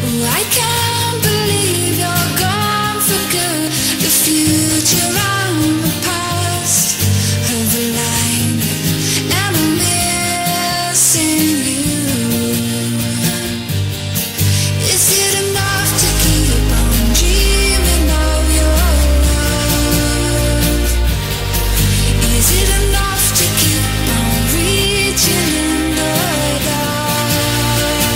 I can't believe you're gone for good. The future and the past have aligned, and I'm missing you. Is it enough to keep on dreaming of your love? Is it enough to keep on reaching in the dark?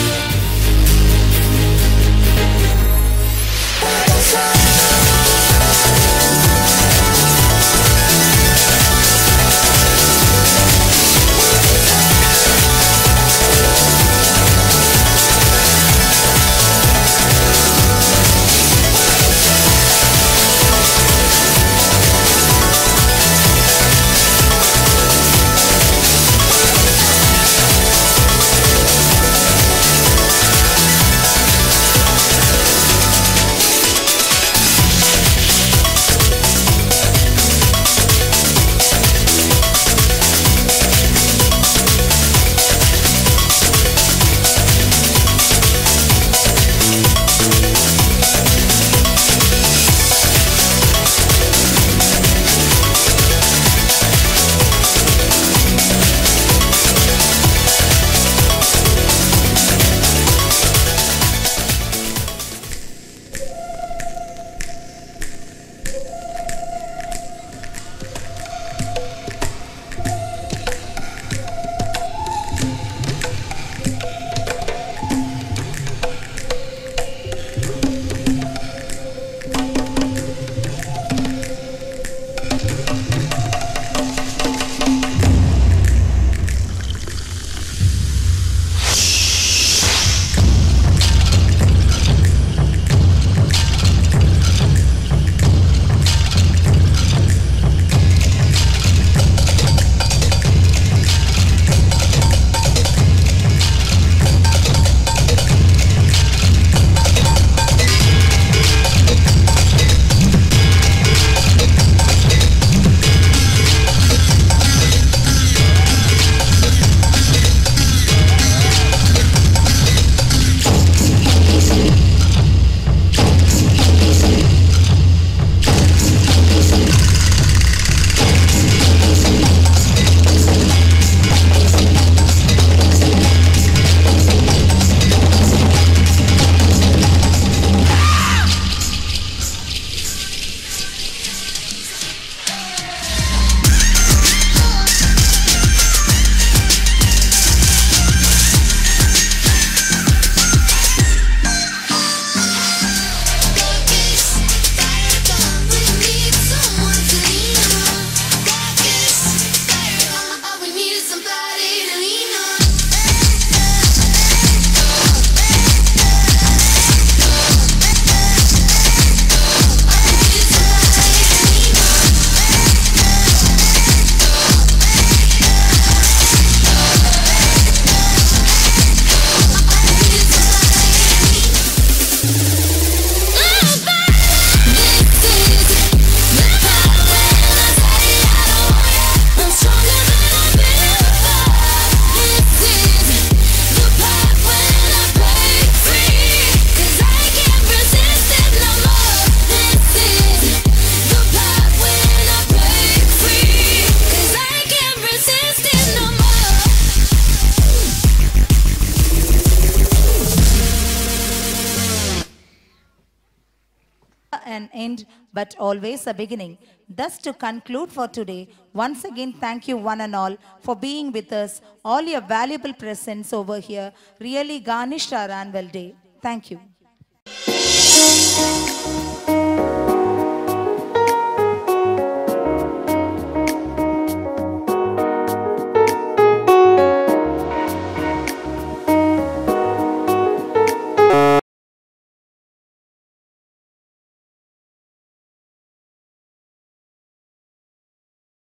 An end, but always a beginning. Thus, to conclude for today, once again, thank you one and all for being with us. All your valuable presence over here really garnished our annual day. Thank you.